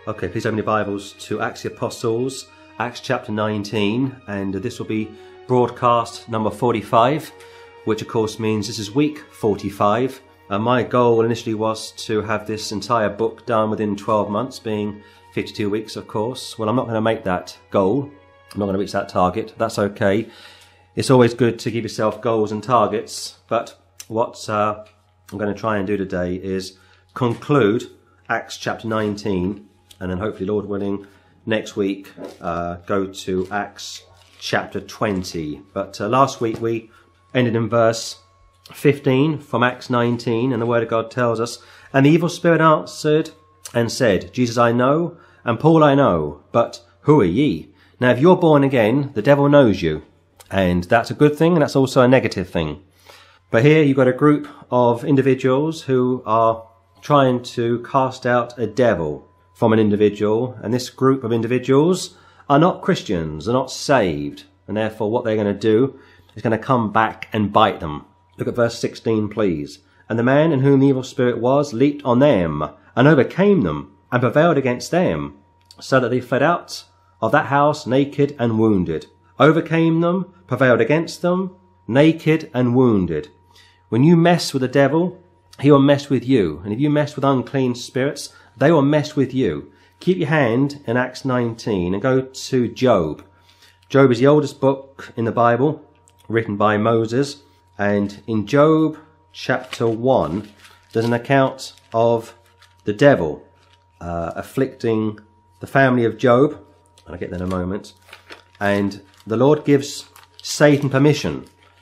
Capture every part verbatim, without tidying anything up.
Okay, please open your Bibles to Acts of the Apostles, Acts chapter nineteen, and this will be broadcast number forty-five, which of course means this is week forty-five. Uh, my goal initially was to have this entire book done within twelve months, being fifty-two weeks, of course. Well, I'm not going to make that goal. I'm not going to reach that target. That's okay. It's always good to give yourself goals and targets, but what uh, I'm going to try and do today is conclude Acts chapter nineteen, and then hopefully, Lord willing, next week uh, go to Acts chapter twenty. But uh, last week we ended in verse fifteen from Acts nineteen, and the Word of God tells us, "And the evil spirit answered and said, Jesus I know, and Paul I know, but who are ye? Now if you're born again, the devil knows you." And that's a good thing, and that's also a negative thing. But here you've got a group of individuals who are trying to cast out a devil from an individual, and this group of individuals are not Christians, are not saved, and therefore what they're going to do is going to come back and bite them. Look at verse sixteen, please. "And the man in whom the evil spirit was leaped on them, and overcame them, and prevailed against them, so that they fled out of that house naked and wounded." Overcame them, prevailed against them, naked and wounded. When you mess with the devil, he will mess with you. And if you mess with unclean spirits, they will mess with you. Keep your hand in Acts nineteen and go to Job. Job is the oldest book in the Bible, written by Moses. And in Job chapter one, there's an account of the devil uh, afflicting the family of Job. I'll get there in a moment. And the Lord gives Satan permission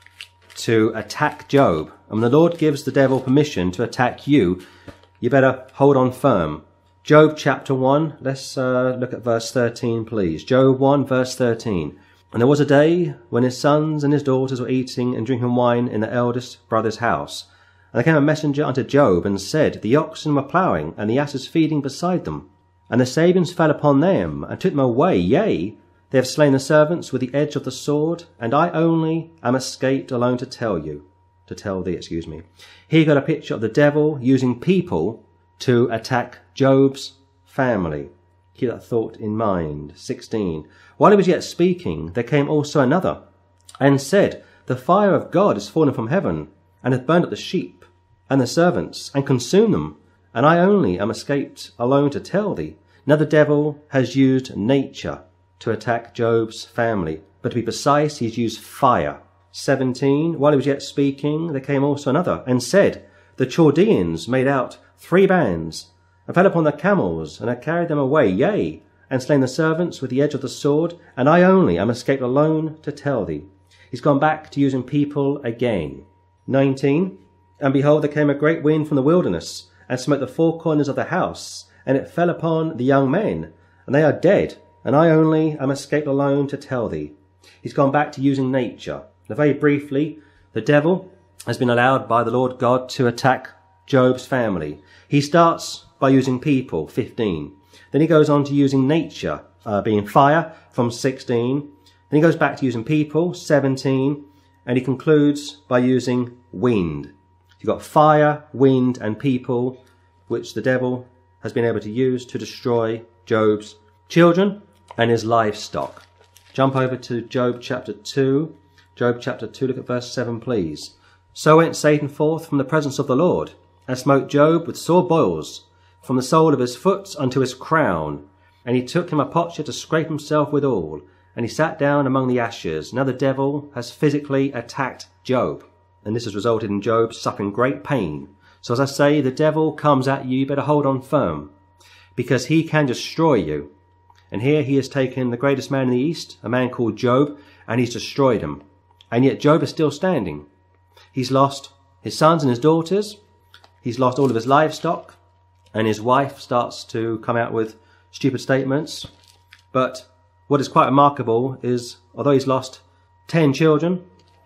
to attack Job. And when the Lord gives the devil permission to attack you, you better hold on firm. Job chapter one, let's uh, look at verse thirteen, please. Job one, verse thirteen. "And there was a day when his sons and his daughters were eating and drinking wine in the eldest brother's house. And there came a messenger unto Job, and said, The oxen were ploughing, and the asses feeding beside them. And the Sabians fell upon them, and took them away. Yea, they have slain the servants with the edge of the sword, and I only am escaped alone to tell you. To tell thee, excuse me." Here you got a picture of the devil using people to attack Job's family. Keep that thought in mind. sixteen. "While he was yet speaking, there came also another, and said, The fire of God is fallen from heaven, and hath burned up the sheep, and the servants, and consumed them. And I only am escaped alone to tell thee." Now the devil has used nature to attack Job's family, but to be precise, he's used fire. seventeen. "While he was yet speaking, there came also another, and said, The Chaldeans made out three bands, and fell upon the camels, and had carried them away, yea, and slain the servants with the edge of the sword, and I only am escaped alone to tell thee." He's gone back to using people again. nineteen. "And behold, there came a great wind from the wilderness, and smote the four corners of the house, and it fell upon the young men, and they are dead, and I only am escaped alone to tell thee." He's gone back to using nature. Now, very briefly, the devil has been allowed by the Lord God to attack Job's family. He starts by using people, fifteen. Then he goes on to using nature, uh, being fire, from sixteen. Then he goes back to using people, seventeen. And he concludes by using wind. You've got fire, wind, and people, which the devil has been able to use to destroy Job's children and his livestock. Jump over to Job chapter two. Job chapter two, look at verse seven, please. "So went Satan forth from the presence of the Lord, and smote Job with sore boils, from the sole of his foot unto his crown. And he took him a potsherd to scrape himself withal, and he sat down among the ashes." Now the devil has physically attacked Job, and this has resulted in Job suffering great pain. So as I say, the devil comes at you, you better hold on firm, because he can destroy you. And here he has taken the greatest man in the East, a man called Job, and he's destroyed him. And yet Job is still standing. He's lost his sons and his daughters. He's lost all of his livestock. And his wife starts to come out with stupid statements. But what is quite remarkable is, although he's lost ten children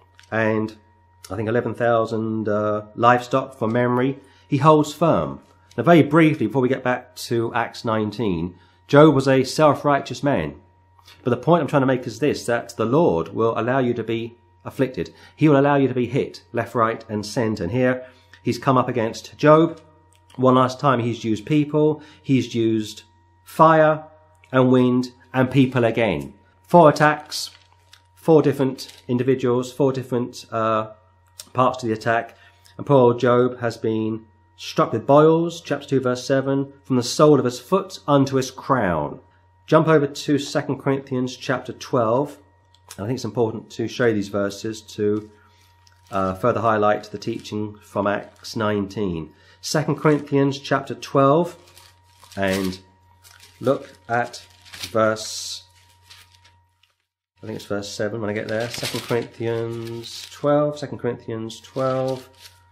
and I think eleven thousand uh, livestock from memory, he holds firm. Now, very briefly, before we get back to Acts nineteen, Job was a self-righteous man. But the point I'm trying to make is this, that the Lord will allow you to be afflicted. He will allow you to be hit left, right, and centre. And here he's come up against Job. One last time he's used people, he's used fire and wind and people again. Four attacks, four different individuals, four different uh, parts to the attack. And poor old Job has been struck with boils, chapter two verse seven, from the sole of his foot unto his crown. Jump over to Second Corinthians chapter twelve. And I think it's important to show you these verses to uh, further highlight the teaching from Acts nineteen. Second Corinthians chapter twelve, and look at verse, I think it's verse seven when I get there. Second Corinthians twelve, Second Corinthians twelve,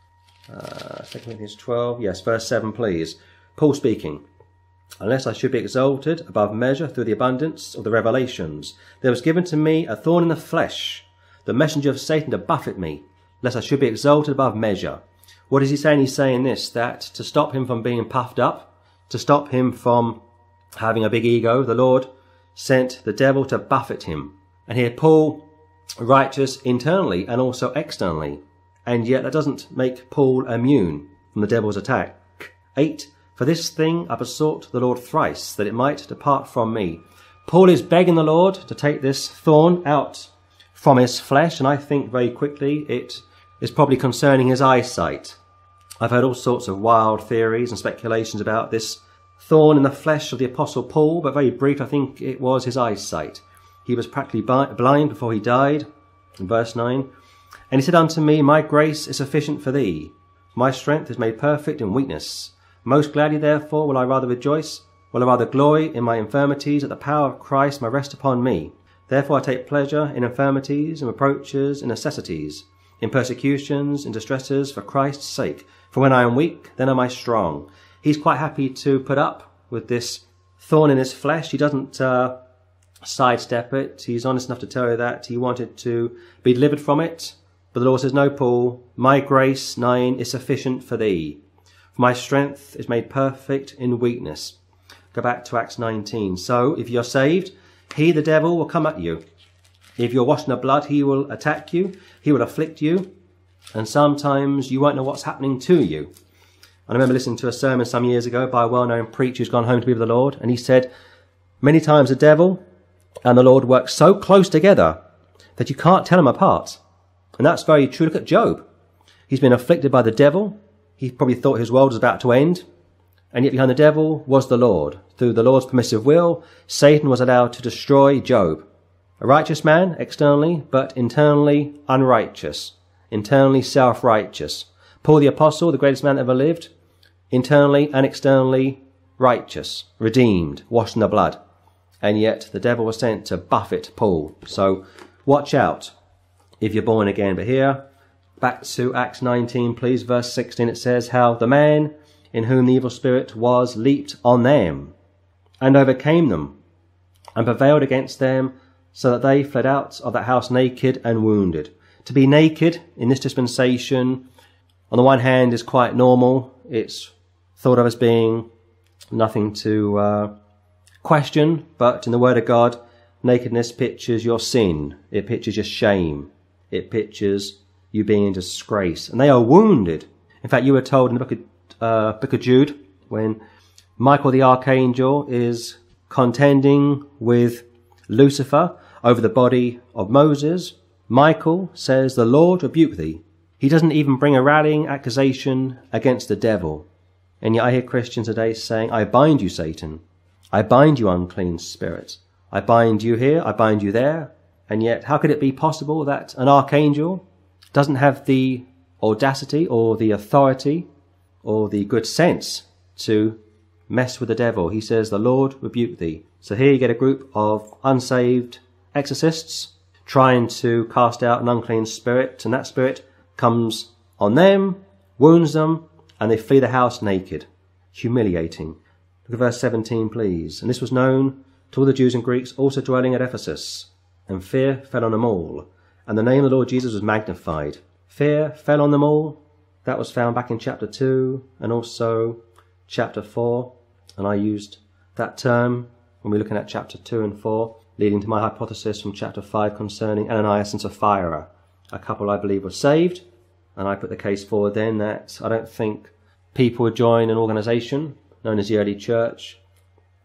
uh, Second Corinthians twelve, yes, verse seven please. Paul speaking. Unless I should be exalted above measure through the abundance of the revelations, there was given to me a thorn in the flesh, the messenger of Satan to buffet me, lest I should be exalted above measure. What is he saying? He's saying this, that to stop him from being puffed up, to stop him from having a big ego, the Lord sent the devil to buffet him. And here Paul, righteous internally and also externally, and yet that doesn't make Paul immune from the devil's attack. Eight. For this thing I besought the Lord thrice, that it might depart from me. Paul is begging the Lord to take this thorn out from his flesh, and I think very quickly it is probably concerning his eyesight. I've heard all sorts of wild theories and speculations about this thorn in the flesh of the Apostle Paul, but very brief, I think it was his eyesight. He was practically blind before he died, in verse nine. And he said unto me, My grace is sufficient for thee. My strength is made perfect in weakness. Most gladly, therefore, will I rather rejoice, will I rather glory in my infirmities, that the power of Christ may rest upon me. Therefore I take pleasure in infirmities, in reproaches, in necessities, in persecutions, in distresses, for Christ's sake. For when I am weak, then am I strong. He's quite happy to put up with this thorn in his flesh. He doesn't uh, sidestep it. He's honest enough to tell you that he wanted to be delivered from it. But the Lord says, No, Paul, my grace, nine, is sufficient for thee. For my strength is made perfect in weakness. Go back to Acts nineteen. So, if you're saved, he, the devil, will come at you. If you're washed in the blood, he will attack you. He will afflict you. And sometimes you won't know what's happening to you. I remember listening to a sermon some years ago by a well-known preacher who's gone home to be with the Lord. And he said, many times the devil and the Lord work so close together that you can't tell them apart. And that's very true. Look at Job. He's been afflicted by the devil. He probably thought his world was about to end. And yet behind the devil was the Lord. Through the Lord's permissive will, Satan was allowed to destroy Job. A righteous man externally, but internally unrighteous. Internally self-righteous. Paul the Apostle, the greatest man that ever lived, internally and externally righteous, redeemed, washed in the blood. And yet the devil was sent to buffet Paul. So watch out if you're born again. But here, back to Acts nineteen, please, verse sixteen, it says, How the man in whom the evil spirit was leaped on them and overcame them and prevailed against them, so that they fled out of that house naked and wounded. To be naked in this dispensation, on the one hand, is quite normal. It's thought of as being nothing to uh, question, but in the Word of God, nakedness pictures your sin. It pictures your shame. It pictures you being in disgrace. And they are wounded. In fact, you were told in the book of, uh, book of Jude, when Michael the archangel is contending with Lucifer over the body of Moses, Michael says, The Lord rebuke thee. He doesn't even bring a rallying accusation against the devil. And yet I hear Christians today saying, I bind you, Satan. I bind you, unclean spirit. I bind you here, I bind you there. And yet, how could it be possible that an archangel doesn't have the audacity or the authority or the good sense to mess with the devil? He says, The Lord rebuke thee. So here you get a group of unsaved exorcists trying to cast out an unclean spirit, and that spirit comes on them, wounds them, and they flee the house naked. Humiliating. Look at verse seventeen, please. And this was known to all the Jews and Greeks also dwelling at Ephesus, and fear fell on them all, and the name of the Lord Jesus was magnified. Fear fell on them all. That was found back in chapter two and also chapter four, and I used that term when we we're looking at chapter two and four, leading to my hypothesis from chapter five concerning Ananias and Sapphira. A couple, I believe, were saved, and I put the case forward then that I don't think people would join an organisation known as the early church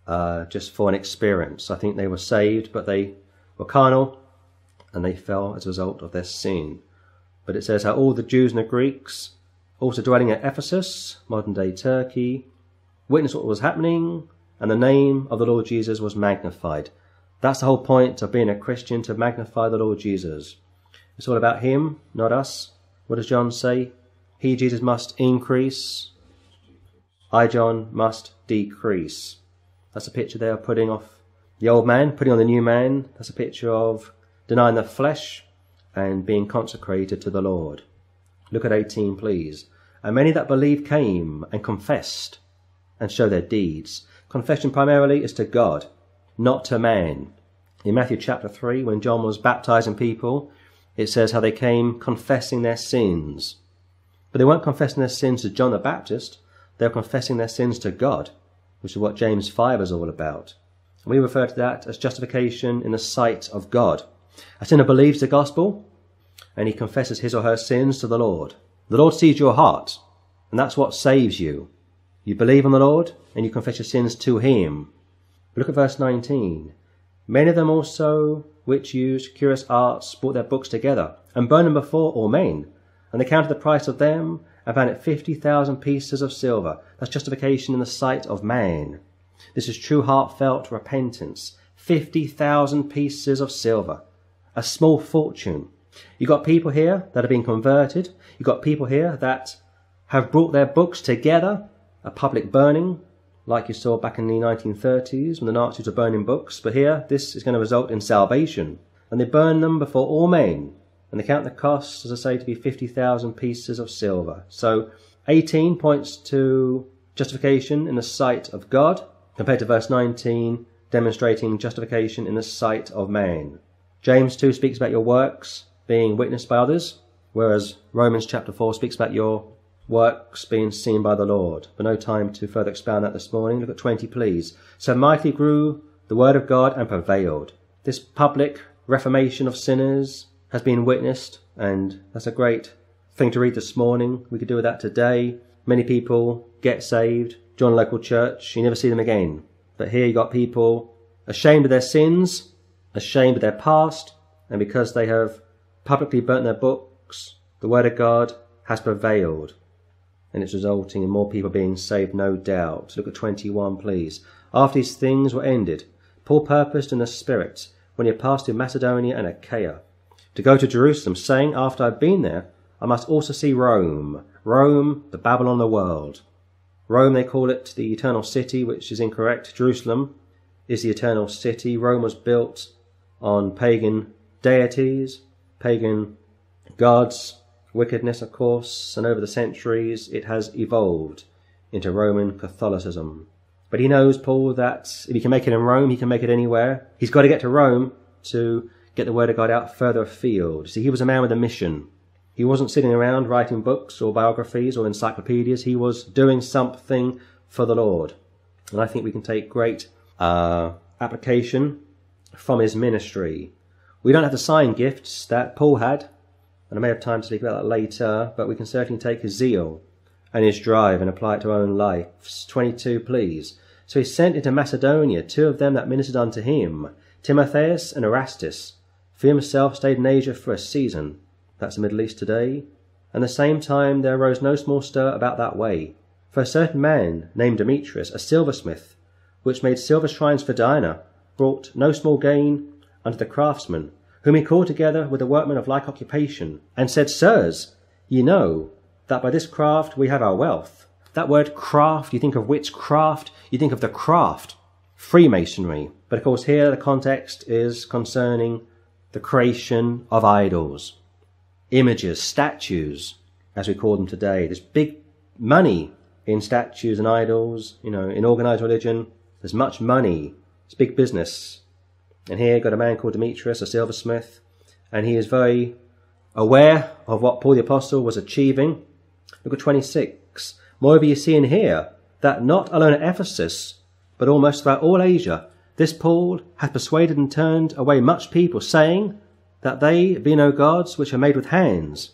uh, just for an experience. I think they were saved, but they were carnal, and they fell as a result of their sin. But it says how all the Jews and the Greeks, also dwelling at Ephesus, modern-day Turkey, witnessed what was happening, and the name of the Lord Jesus was magnified. That's the whole point of being a Christian, to magnify the Lord Jesus. It's all about him, not us. What does John say? He, Jesus, must increase. I, John, must decrease. That's a picture there of putting off the old man, putting on the new man. That's a picture of denying the flesh and being consecrated to the Lord. Look at eighteen, please. And many that believed came and confessed and showed their deeds. Confession primarily is to God, not to man. In Matthew chapter three, when John was baptizing people, it says how they came confessing their sins. But they weren't confessing their sins to John the Baptist. They were confessing their sins to God, which is what James five is all about. And we refer to that as justification in the sight of God. A sinner believes the gospel, and he confesses his or her sins to the Lord. The Lord sees your heart, and that's what saves you. You believe on the Lord, and you confess your sins to him. Look at verse nineteen. Many of them also, which used curious arts, brought their books together, and burned them before all men. And they counted the price of them, and found it fifty thousand pieces of silver. That's justification in the sight of man. This is true heartfelt repentance. Fifty thousand pieces of silver. A small fortune. You've got people here that have been converted. You've got people here that have brought their books together. A public burning, like you saw back in the nineteen thirties when the Nazis were burning books. But here, this is going to result in salvation. And they burn them before all men. And they count the cost, as I say, to be fifty thousand pieces of silver. So eighteen points to justification in the sight of God, compared to verse nineteen, demonstrating justification in the sight of man. James two speaks about your works being witnessed by others, whereas Romans chapter four speaks about your works being seen by the Lord. But no time to further expound that this morning. Look at twenty, please. So mightily grew the word of God and prevailed. This public reformation of sinners has been witnessed, and that's a great thing to read this morning. We could do with that today. Many people get saved, join a local church, you never see them again. But here you got people ashamed of their sins, ashamed of their past, and because they have publicly burnt their books, the word of God has prevailed. And it's resulting in more people being saved, no doubt. Look at twenty-one, please. After these things were ended, Paul purposed in the Spirit, when he had passed through Macedonia and Achaia, to go to Jerusalem, saying, after I've been there, I must also see Rome. Rome, the Babylon of the world. Rome, they call it the eternal city, which is incorrect. Jerusalem is the eternal city. Rome was built on pagan deities, pagan gods, wickedness, of course, and over the centuries it has evolved into Roman Catholicism. But he knows, Paul, that if he can make it in Rome, he can make it anywhere. He's got to get to Rome to get the word of God out further afield. See, he was a man with a mission. He wasn't sitting around writing books or biographies or encyclopedias. He was doing something for the Lord. And I think we can take great uh, application from his ministry. We don't have the sign gifts that Paul had, and I may have time to speak about that later, but we can certainly take his zeal and his drive and apply it to our own lives. twenty-two, please. So he sent into Macedonia two of them that ministered unto him, Timotheus and Erastus. For himself stayed in Asia for a season. That's the Middle East today. And the same time there arose no small stir about that way. For a certain man named Demetrius, a silversmith, which made silver shrines for Diana, brought no small gain unto the craftsmen, whom he called together with the workmen of like occupation, and said, Sirs, ye know that by this craft we have our wealth. That word craft, you think of witchcraft, you think of the craft, Freemasonry. But of course here the context is concerning the creation of idols, images, statues, as we call them today. There's big money in statues and idols. You know, in organised religion, there's much money. It's big business. And here you've got a man called Demetrius, a silversmith, and he is very aware of what Paul the Apostle was achieving. Look at twenty-six. Moreover, you see in here that not alone at Ephesus, but almost throughout all Asia, this Paul hath persuaded and turned away much people, saying that they be no gods which are made with hands,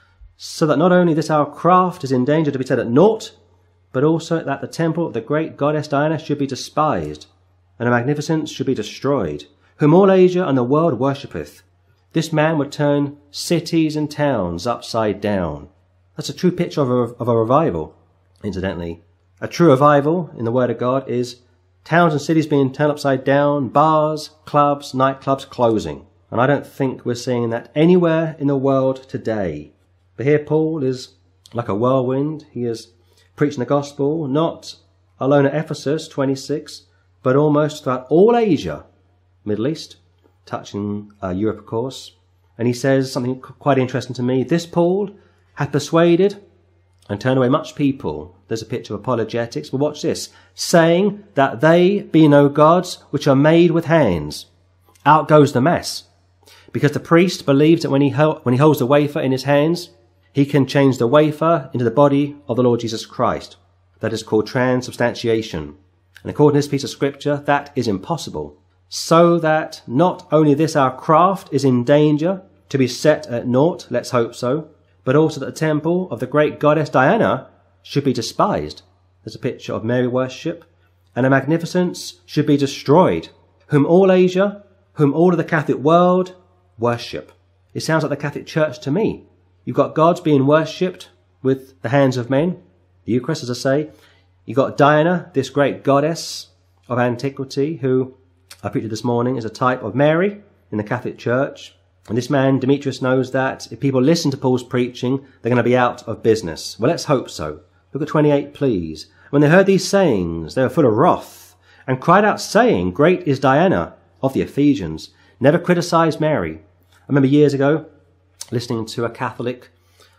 so that not only this our craft is in danger to be set at naught, but also that the temple of the great goddess Diana should be despised. and a magnificence should be destroyed, whom all Asia and the world worshippeth. This man would turn cities and towns upside down. That's a true picture of a, of a revival, incidentally. A true revival, in the Word of God, is towns and cities being turned upside down, bars, clubs, nightclubs closing. And I don't think we're seeing that anywhere in the world today. But here Paul is like a whirlwind. He is preaching the gospel, not alone at Ephesus, twenty-six, but almost throughout all Asia, Middle East, touching uh, Europe, of course. And he says something quite interesting to me. This Paul hath persuaded and turned away much people. There's a picture of apologetics. But watch this. Saying that they be no gods which are made with hands. Out goes the mass. Because the priest believes that when he, hel- when he holds the wafer in his hands, he can change the wafer into the body of the Lord Jesus Christ. That is called transubstantiation. And according to this piece of scripture, that is impossible. So that not only this our craft is in danger to be set at naught, let's hope so, but also that the temple of the great goddess Diana should be despised. There's a picture of Mary worship. And her magnificence should be destroyed, whom all Asia, whom all of the Catholic world worship. It sounds like the Catholic Church to me. You've got gods being worshipped with the hands of men, the Eucharist, as I say. You've got Diana, this great goddess of antiquity, who I preached this morning is a type of Mary in the Catholic Church. And this man, Demetrius, knows that if people listen to Paul's preaching, they're going to be out of business. Well, let's hope so. Look at twenty-eight, please. When they heard these sayings, they were full of wrath, and cried out, saying, Great is Diana of the Ephesians. Never criticised Mary. I remember years ago listening to a Catholic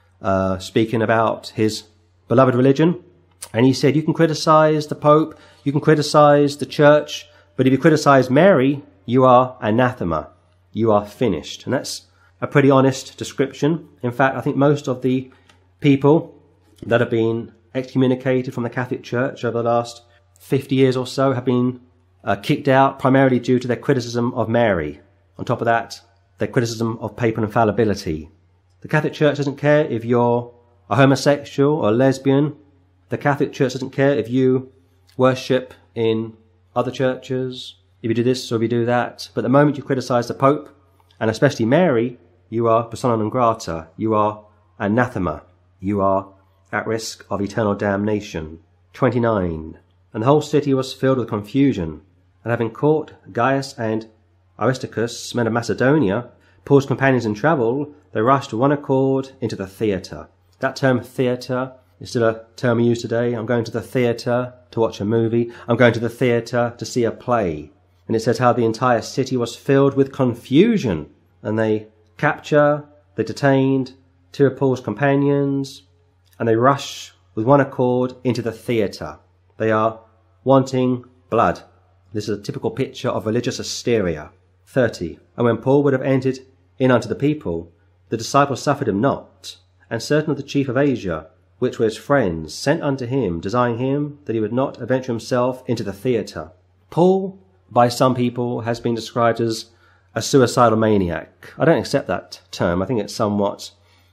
uh, speaking about his beloved religion, and he said, you can criticise the Pope, you can criticise the Church, but if you criticise Mary, you are anathema. You are finished. And that's a pretty honest description. In fact, I think most of the people that have been excommunicated from the Catholic Church over the last fifty years or so have been uh, kicked out primarily due to their criticism of Mary. On top of that, their criticism of papal infallibility. The Catholic Church doesn't care if you're a homosexual or a lesbian. The Catholic Church doesn't care if you worship in other churches, if you do this or if you do that. But the moment you criticise the Pope, and especially Mary, you are persona non grata. You are anathema. You are at risk of eternal damnation. twenty-nine. And the whole city was filled with confusion. And having caught Gaius and Aristarchus, men of Macedonia, Paul's companions in travel, they rushed with one accord into the theatre. That term theatre is still a term used today. I'm going to the theatre to watch a movie. I'm going to the theatre to see a play. And it says how the entire city was filled with confusion. And they capture, they detained two of Paul's companions, and they rush with one accord into the theatre. They are wanting blood. This is a typical picture of religious hysteria. thirty. And when Paul would have entered in unto the people, the disciples suffered him not. And certain of the chief of Asia, which were his friends, sent unto him, desiring him that he would not adventure himself into the theatre. Paul, by some people, has been described as a suicidal maniac. I don't accept that term. I think it's somewhat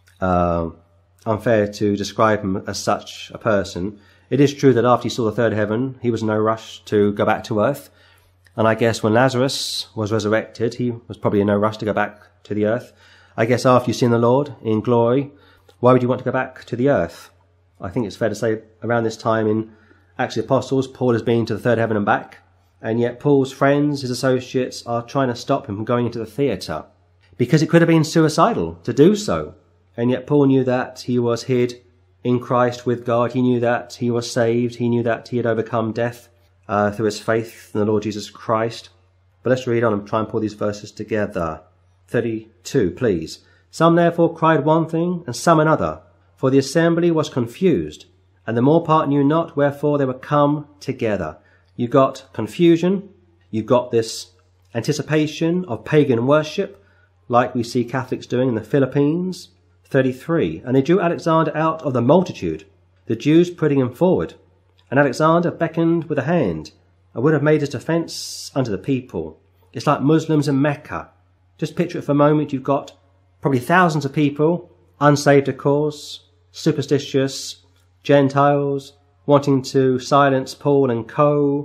uh, unfair to describe him as such a person. It is true that after he saw the third heaven, he was in no rush to go back to earth. And I guess when Lazarus was resurrected, he was probably in no rush to go back to the earth. I guess after you've seen the Lord in glory, why would you want to go back to the earth? I think it's fair to say around this time in Acts of the Apostles, Paul has been to the third heaven and back. And yet Paul's friends, his associates, are trying to stop him from going into the theatre. Because it could have been suicidal to do so. And yet Paul knew that he was hid in Christ with God. He knew that he was saved. He knew that he had overcome death uh, through his faith in the Lord Jesus Christ. But let's read on and try and pull these verses together. thirty-two, please. Some therefore cried one thing, and some another. For the assembly was confused, and the more part knew not wherefore they were come together. You got confusion. You got this anticipation of pagan worship, like we see Catholics doing in the Philippines. thirty-three. And they drew Alexander out of the multitude, the Jews putting him forward. And Alexander beckoned with a hand, and would have made his defence unto the people. It's like Muslims in Mecca. Just picture it for a moment. You've got probably thousands of people, unsaved of course, superstitious, Gentiles, wanting to silence Paul and co.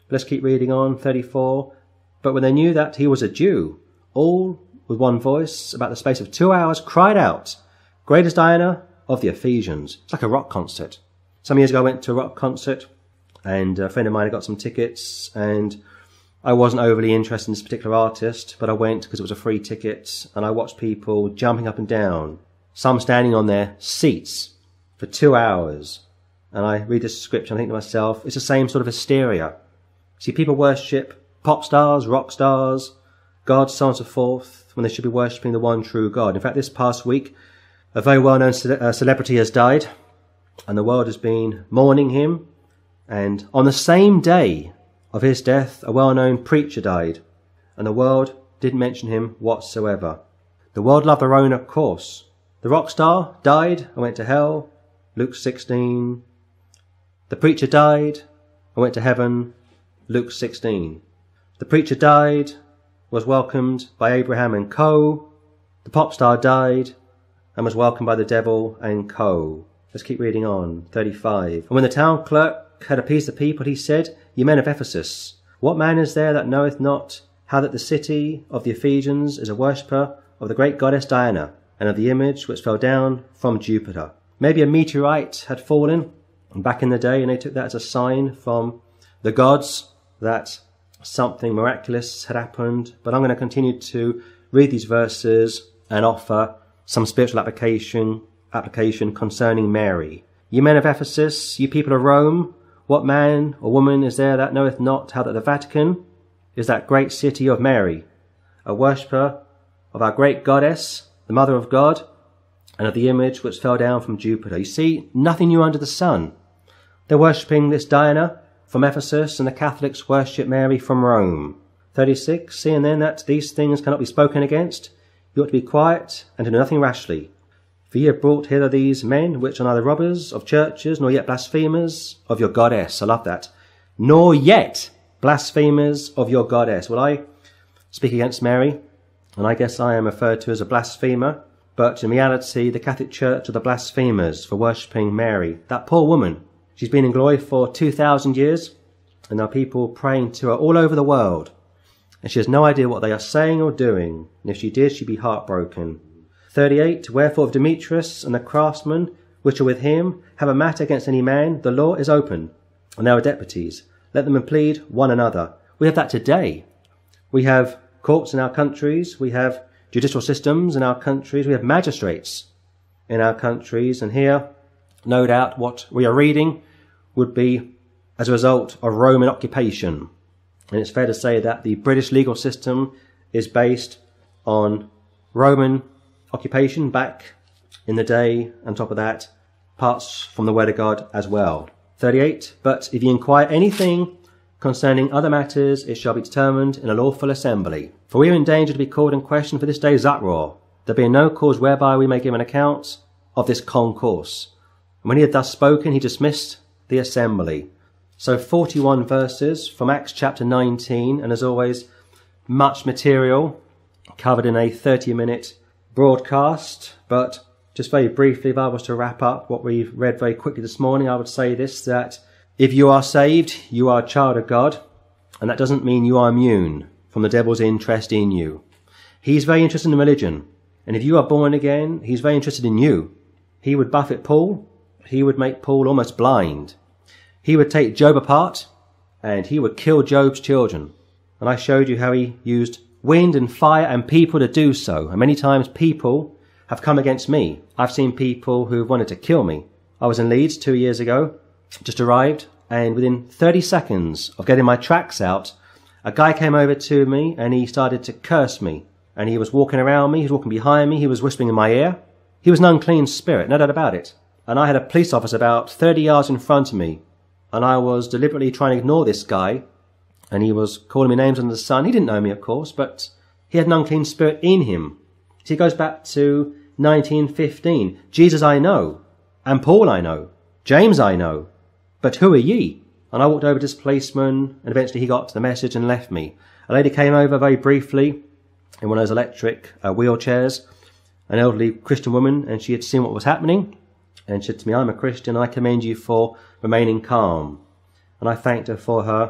Let's keep reading on, thirty-four. But when they knew that he was a Jew, all with one voice, about the space of two hours, cried out, "Great is Diana of the Ephesians." It's like a rock concert. Some years ago I went to a rock concert, and a friend of mine had got some tickets, and I wasn't overly interested in this particular artist, but I went because it was a free ticket, and I watched people jumping up and down, some standing on their seats for two hours. And I read this scripture and I think to myself, it's the same sort of hysteria. See, people worship pop stars, rock stars, God, so on and so forth, when they should be worshipping the one true God. In fact, this past week, a very well-known ce- uh, celebrity has died, and the world has been mourning him. And on the same day of his death, a well-known preacher died, and the world didn't mention him whatsoever. The world loved their own, of course. The rock star died and went to hell, Luke sixteen. The preacher died and went to heaven, Luke sixteen. The preacher died, was welcomed by Abraham and co. The pop star died and was welcomed by the devil and co. Let's keep reading on, thirty-five. And when the town clerk had appeased the people, he said, "Ye men of Ephesus, what man is there that knoweth not how that the city of the Ephesians is a worshipper of the great goddess Diana, and of the image which fell down from Jupiter?" Maybe a meteorite had fallen back in the day, and they took that as a sign from the gods that something miraculous had happened. But I'm going to continue to read these verses and offer some spiritual application application concerning Mary. "Ye men of Ephesus, ye people of Rome, what man or woman is there that knoweth not how that the Vatican is that great city of Mary, a worshipper of our great goddess, the mother of God, and of the image which fell down from Jupiter?" You see, nothing new under the sun. They're worshipping this Diana from Ephesus, and the Catholics worship Mary from Rome. thirty-six. "Seeing then that these things cannot be spoken against, you ought to be quiet and to do nothing rashly. For ye have brought hither these men, which are neither robbers of churches, nor yet blasphemers of your goddess." I love that. "Nor yet blasphemers of your goddess." Well, I speak against Mary, and I guess I am referred to as a blasphemer. But in reality, the Catholic Church are the blasphemers for worshipping Mary. That poor woman, she's been in glory for two thousand years, and there are people praying to her all over the world. And she has no idea what they are saying or doing. And if she did, she'd be heartbroken. thirty-eight. "Wherefore if Demetrius and the craftsmen which are with him have a matter against any man, the law is open, and there are deputies. Let them plead one another." We have that today. We have courts in our countries. We have judicial systems in our countries. We have magistrates in our countries. And here, no doubt, what we are reading would be as a result of Roman occupation. And it's fair to say that the British legal system is based on Roman occupation back in the day. On top of that, parts from the Word of God as well. thirty-eight. "But if ye inquire anything concerning other matters, it shall be determined in a lawful assembly. For we are in danger to be called in question for this day's uproar, there being no cause whereby we may give an account of this concourse." And when he had thus spoken, he dismissed the assembly. So forty-one verses from Acts chapter nineteen, and as always, much material covered in a thirty-minute broadcast. But just very briefly, if I was to wrap up what we've read very quickly this morning, I would say this, that if you are saved, you are a child of God, and that doesn't mean you are immune from the devil's interest in you. He's very interested in religion, and if you are born again, he's very interested in you. He would buffet Paul, he would make Paul almost blind. He would take Job apart, and he would kill Job's children. And I showed you how he used wind and fire and people to do so. And many times people have come against me. I've seen people who wanted to kill me. I was in Leeds two years ago, just arrived, and within thirty seconds of getting my tracks out, a guy came over to me and he started to curse me. And he was walking around me, he was walking behind me, he was whispering in my ear. He was an unclean spirit, no doubt about it. And I had a police officer about thirty yards in front of me, and I was deliberately trying to ignore this guy, and he was calling me names under the sun. He didn't know me, of course, but he had an unclean spirit in him. So he goes back to nineteen fifteen. Jesus I know, and Paul I know, James I know, but who are ye? And I walked over to this policeman, and eventually he got the message and left me. A lady came over very briefly in one of those electric uh, wheelchairs, an elderly Christian woman, and she had seen what was happening, and she said to me, "I'm a Christian, and I commend you for remaining calm." And I thanked her for her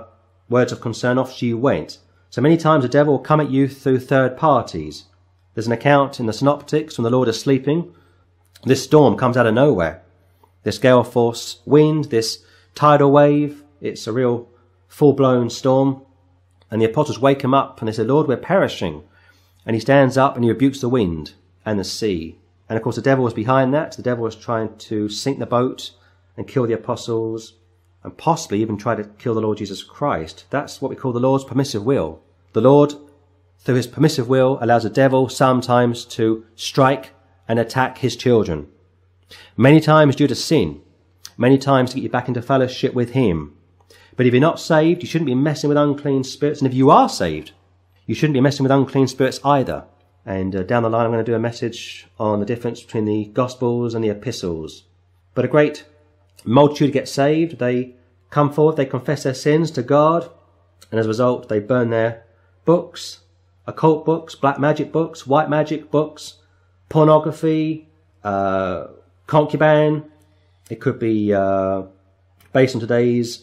words of concern, off she went. So many times the devil will come at you through third parties. There's an account in the Synoptics when the Lord is sleeping. This storm comes out of nowhere. This gale force wind, this tidal wave, it's a real full-blown storm. And the apostles wake him up and they say, Lord, we're perishing. And he stands up and he rebukes the wind and the sea. And of course the devil was behind that. The devil was trying to sink the boat and kill the apostles and possibly even try to kill the Lord Jesus Christ. That's what we call the Lord's permissive will. The Lord, through his permissive will, allows the devil sometimes to strike and attack his children. Many times due to sin. Many times to get you back into fellowship with him. But if you're not saved, you shouldn't be messing with unclean spirits. And if you are saved, you shouldn't be messing with unclean spirits either. And uh, down the line, I'm going to do a message on the difference between the Gospels and the Epistles. But a great multitude get saved. They come forward, they confess their sins to God. And as a result, they burn their books, occult books, black magic books, white magic books, pornography, uh, concubine. It could be uh, based on today's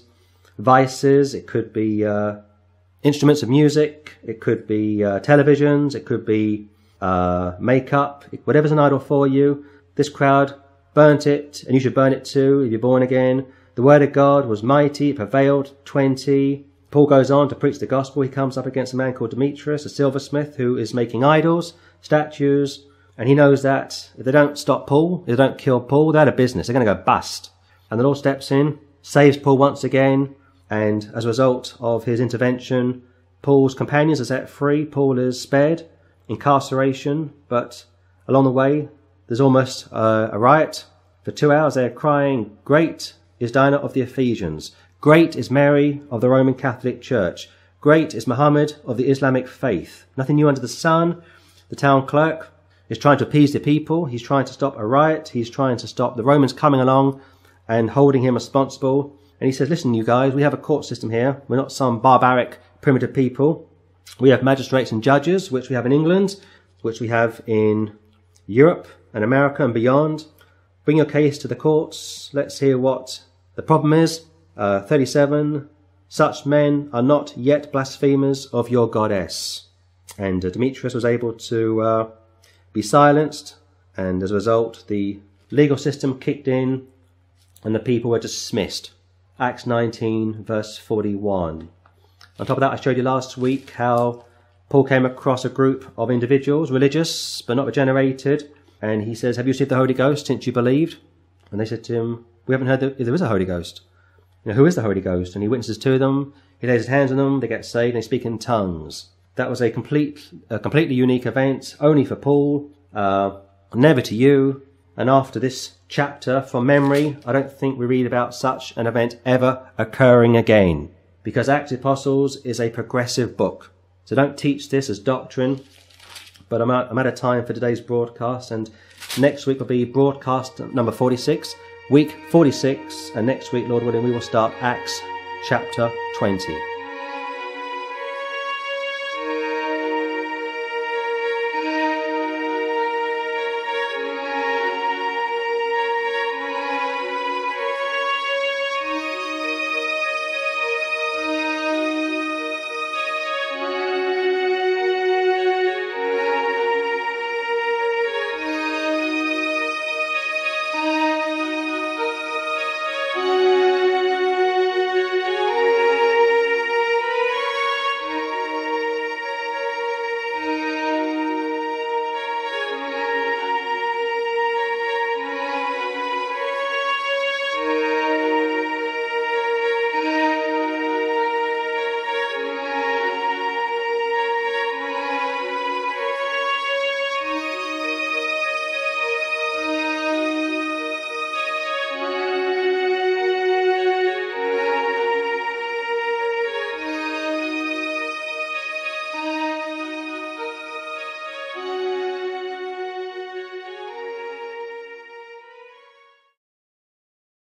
vices. It could be uh, instruments of music. It could be uh, televisions. It could be uh, makeup. Whatever's an idol for you. This crowd burnt it, and you should burn it too if you're born again. The word of God was mighty. It prevailed. twenty. Paul goes on to preach the gospel. He comes up against a man called Demetrius, a silversmith, who is making idols, statues, and he knows that if they don't stop Paul, if they don't kill Paul, they're out of business. They're going to go bust. And the Lord steps in, saves Paul once again, and as a result of his intervention, Paul's companions are set free. Paul is spared incarceration, but along the way, there's almost uh, a riot. For two hours, they're crying, "Great is Diana of the Ephesians. Great is Mary of the Roman Catholic Church. Great is Muhammad of the Islamic faith." Nothing new under the sun. The town clerk is trying to appease the people. He's trying to stop a riot. He's trying to stop the Romans coming along and holding him responsible. And he says, listen, you guys, we have a court system here. We're not some barbaric, primitive people. We have magistrates and judges, which we have in England, which we have in Europe and America and beyond. Bring your case to the courts. Let's hear what the problem is. Uh, thirty-seven, such men are not yet blasphemers of your goddess. And uh, Demetrius was able to uh, be silenced, and as a result, the legal system kicked in, and the people were dismissed. Acts nineteen, verse forty-one. On top of that, I showed you last week how Paul came across a group of individuals, religious, but not regenerated, and he says, have you received the Holy Ghost since you believed? And they said to him, we haven't heard that there is a Holy Ghost. You know, who is the Holy Ghost? And he witnesses to them, he lays his hands on them, they get saved, and they speak in tongues. That was a complete, a completely unique event, only for Paul, uh, never to you. And after this chapter, from memory, I don't think we read about such an event ever occurring again. Because Acts of the Apostles is a progressive book. So don't teach this as doctrine. But I'm out, I'm out of time for today's broadcast, and next week will be broadcast number forty-six, week forty-six, and next week, Lord willing, we will start Acts chapter twenty.